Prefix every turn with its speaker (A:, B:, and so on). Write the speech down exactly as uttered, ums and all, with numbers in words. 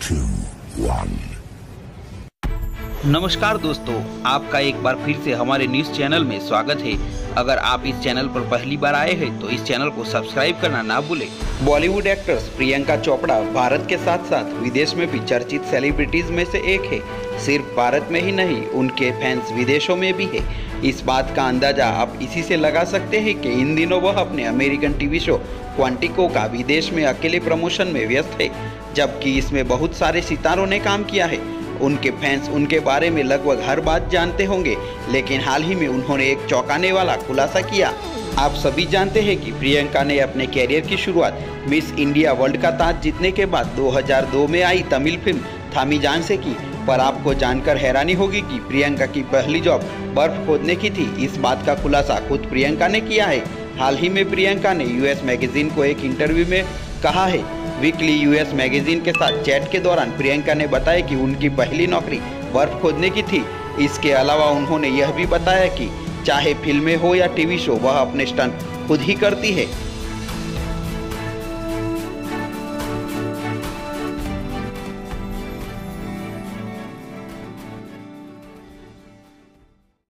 A: two, one.
B: नमस्कार दोस्तों, आपका एक बार फिर से हमारे न्यूज़ चैनल में स्वागत है। अगर आप इस चैनल पर पहली बार आए हैं तो इस चैनल को सब्सक्राइब करना ना भूलें। बॉलीवुड एक्ट्रेस प्रियंका चोपड़ा भारत के साथ साथ विदेश में भी चर्चित सेलिब्रिटीज में से एक है। सिर्फ भारत में ही नहीं, उनके फैंस विदेशों में भी है। इस बात का अंदाजा आप इसी से लगा सकते हैं कि इन दिनों वह अपने अमेरिकन टीवी शो क्वांटिको का विदेश में अकेले प्रमोशन में व्यस्त है, जबकि इसमें बहुत सारे सितारों ने काम किया है। उनके फैंस उनके बारे में लगभग हर बात जानते होंगे, लेकिन हाल ही में उन्होंने एक चौंकाने वाला खुलासा किया। आप सभी जानते हैं कि प्रियंका ने अपने कैरियर की शुरुआत मिस इंडिया वर्ल्ड का ताज जीतने के बाद दो हज़ार दो में आई तमिल फिल्म थामीजान से की। पर आपको जानकर हैरानी होगी कि प्रियंका की पहली जॉब बर्फ खोदने की थी। इस बात का खुलासा खुद प्रियंका ने किया है। हाल ही में प्रियंका ने यूएस मैगजीन को एक इंटरव्यू में कहा है। वीकली यूएस मैगजीन के साथ चैट के दौरान प्रियंका ने बताया कि उनकी पहली नौकरी बर्फ खोदने की थी। इसके अलावा उन्होंने यह भी बताया कि चाहे फिल्में हो या टीवी शो, वह अपने स्टंट खुद ही करती है।